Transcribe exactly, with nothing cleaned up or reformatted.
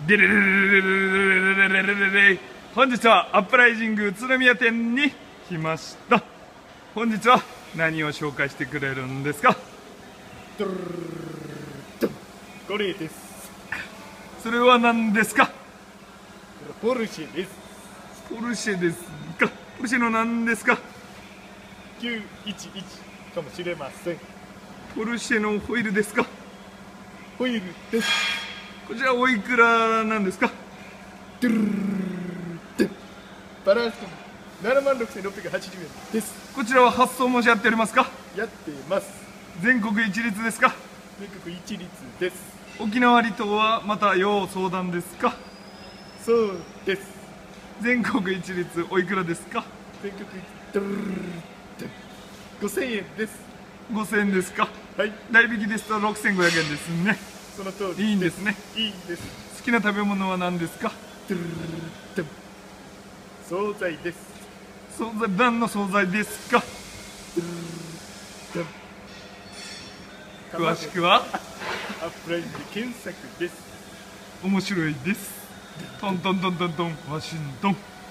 でれれれれれれれれれれれ。本日はアップライジング宇都宮店に来ました。本日は何を紹介してくれるんですか？ これです。 それは何ですか？ ポルシェです。 ポルシェですか？ポルシェの何ですか？ きゅういちいちかもしれません。 ポルシェのホイールですか？ ホイールです。 こちらおいくらなんですか？ バランスななまんろくせんろっぴゃくはちじゅうえんです。 こちらは発送申し合っておりますか？ やってます。 全国一律ですか？ 全国一律です。 沖縄離島はまた要相談ですか？ そうです。 全国一律おいくらですか？ 全国ごせんえんです。 ごせんえんですか？ はい。 代引きですとろくせんごひゃくえんですね。 その通り。 いいんですね。 いいです。 好きな食べ物は何ですか？ 惣菜です。 惣菜、何の惣菜ですか？詳しくはアップラインで検索です。 面白いです。トントントントントンワシントン。